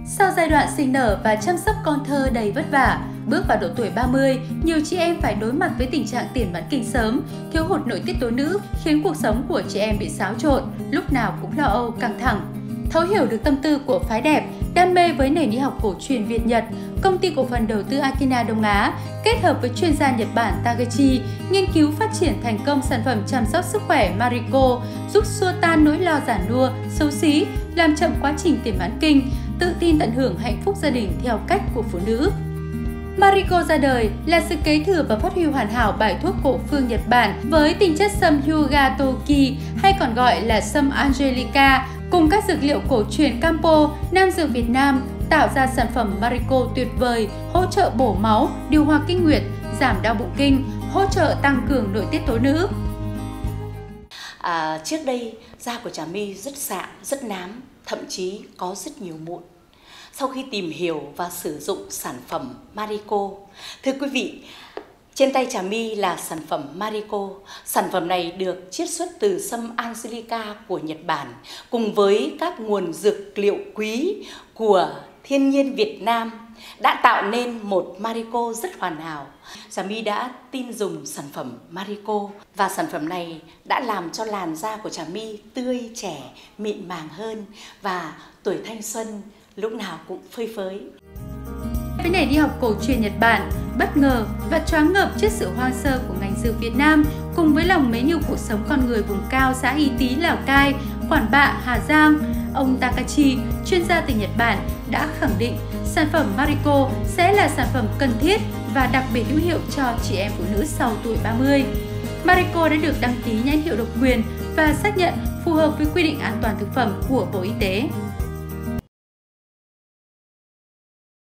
Sau giai đoạn sinh nở và chăm sóc con thơ đầy vất vả, bước vào độ tuổi 30, nhiều chị em phải đối mặt với tình trạng tiền mãn kinh sớm, thiếu hụt nội tiết tố nữ khiến cuộc sống của chị em bị xáo trộn, lúc nào cũng lo âu, căng thẳng. Thấu hiểu được tâm tư của phái đẹp, đam mê với nền y học cổ truyền Việt-Nhật, Công ty cổ phần đầu tư Akina Đông Á kết hợp với chuyên gia Nhật Bản Takashi nghiên cứu phát triển thành công sản phẩm chăm sóc sức khỏe Marico, giúp xua tan nỗi lo già nua, xấu xí, làm chậm quá trình tiền mãn kinh, tự tin tận hưởng hạnh phúc gia đình theo cách của phụ nữ. Marico ra đời là sự kế thừa và phát huy hoàn hảo bài thuốc cổ phương Nhật Bản với tinh chất sâm Hyogatoki hay còn gọi là sâm Angelica cùng các dược liệu cổ truyền Campo, Nam dược Việt Nam tạo ra sản phẩm Marico tuyệt vời, hỗ trợ bổ máu, điều hòa kinh nguyệt, giảm đau bụng kinh, hỗ trợ tăng cường nội tiết tố nữ. Trước đây, da của Trà My rất sạm, rất nám, thậm chí có rất nhiều mụn. Sau khi tìm hiểu và sử dụng sản phẩm Marico, thưa quý vị, trên tay Trà My là sản phẩm Marico. Sản phẩm này được chiết xuất từ sâm Angelica của Nhật Bản cùng với các nguồn dược liệu quý của thiên nhiên Việt Nam đã tạo nên một Marico rất hoàn hảo. Trà My đã tin dùng sản phẩm Marico và sản phẩm này đã làm cho làn da của Trà My tươi trẻ, mịn màng hơn và tuổi thanh xuân lúc nào cũng phơi phới. Với nền y học cổ truyền Nhật Bản, bất ngờ và choáng ngợp trước sự hoang sơ của ngành dược Việt Nam cùng với lòng mến yêu cuộc sống con người vùng cao xã Y Tý, Lào Cai, Quản Bạ, Hà Giang, ông Takashi, chuyên gia từ Nhật Bản đã khẳng định sản phẩm Marico sẽ là sản phẩm cần thiết và đặc biệt hữu hiệu cho chị em phụ nữ sau tuổi 30. Marico đã được đăng ký nhãn hiệu độc quyền và xác nhận phù hợp với quy định an toàn thực phẩm của Bộ Y tế.